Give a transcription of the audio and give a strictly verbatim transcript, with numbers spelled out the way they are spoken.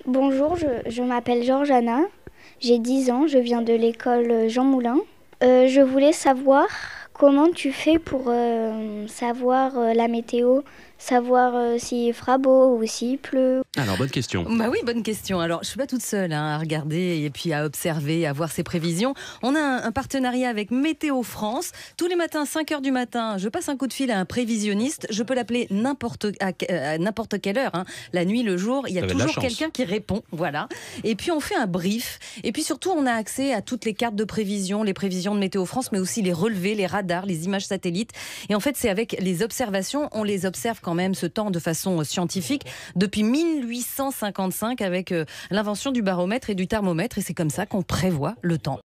Bonjour, je, je m'appelle Georgiana, j'ai dix ans, je viens de l'école Jean Moulin. Euh, je voulais savoir comment tu fais pour euh, savoir euh, la météo, savoir euh, s'il fera beau ou s'il pleut. Alors, bonne question. Bah oui, bonne question. Alors, je suis pas toute seule hein, à regarder et puis à observer, à voir ces prévisions. On a un, un partenariat avec Météo France. Tous les matins, cinq heures du matin, je passe un coup de fil à un prévisionniste. Je peux l'appeler n'importe, à, à n'importe quelle heure, hein. La nuit, le jour, il y a toujours quelqu'un qui répond. Voilà. Et puis, on fait un brief. Et puis, surtout, on a accès à toutes les cartes de prévision, les prévisions de Météo France, mais aussi les relevés, les radars, les images satellites. Et en fait, c'est avec les observations. On les observe quand même, ce temps, de façon scientifique, depuis mille huit cent cinquante-cinq avec euh, l'invention du baromètre et du thermomètre. Et c'est comme ça qu'on prévoit le temps.